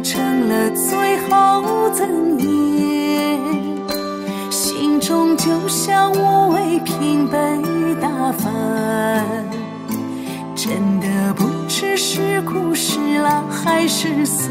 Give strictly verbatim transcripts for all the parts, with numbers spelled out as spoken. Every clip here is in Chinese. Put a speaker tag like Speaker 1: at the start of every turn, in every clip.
Speaker 1: 成了最后赠言，心中就像无谓平被打翻，真的不知是苦是辣还是酸，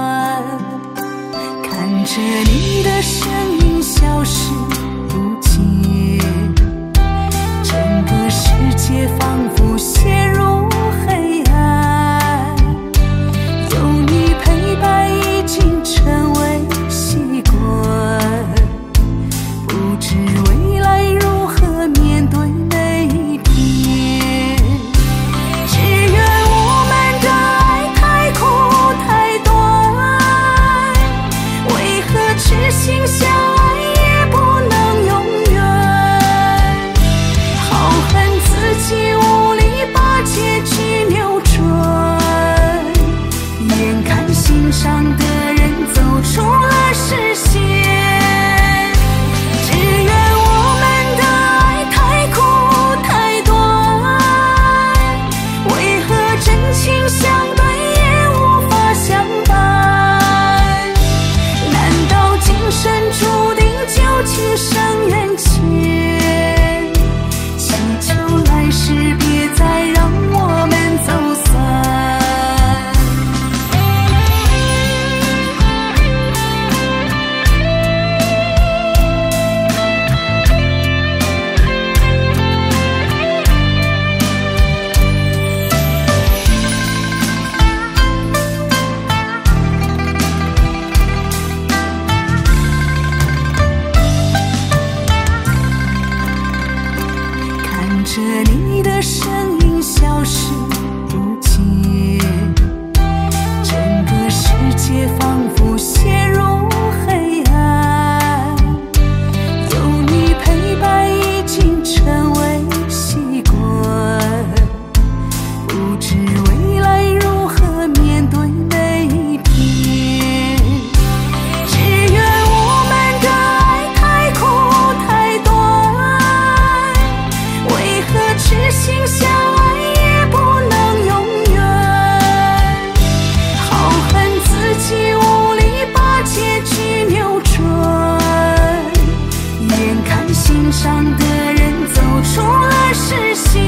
Speaker 1: 看着你的身影消失不见，整个世界仿佛陷入黑暗，有你陪伴已经成为习惯，不知未来如何面对每一天，只愿我们的爱太苦太短，为何痴心相爱也不能永远，好恨自己无力把结局扭转，眼看心上的人走出了视线，只愿我们的爱太苦太短，为何真情相对也无法相伴，难道今生注定旧情生缘浅，祈求来世别再让我们走散。看着你的身影消失不见，整个世界仿佛陷入黑暗，有你陪伴已经成为习惯，不知未来如何面对每一天，只愿我们的爱太苦太短，为何痴心相爱也不能永远，好恨自己无力把结局扭转，眼看心上的人走出了视线，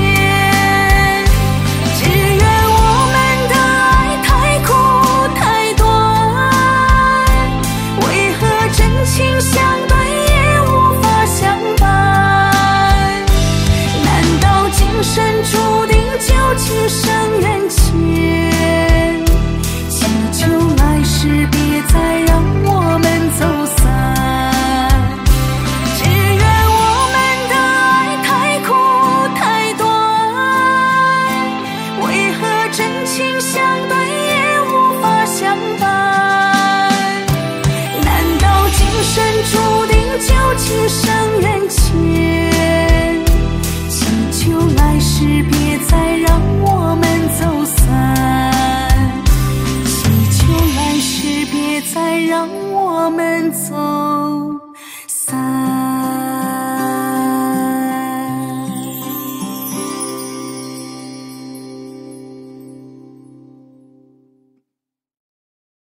Speaker 1: 只愿我们的爱太苦太短，为何真情相对也无法相伴，难道今生注定旧情生缘浅，祈求来世别再让我们走散，只愿我们的爱太苦太短，为何真情相对也无法相伴，难道今生注定旧情生缘浅，祈求来世别再让我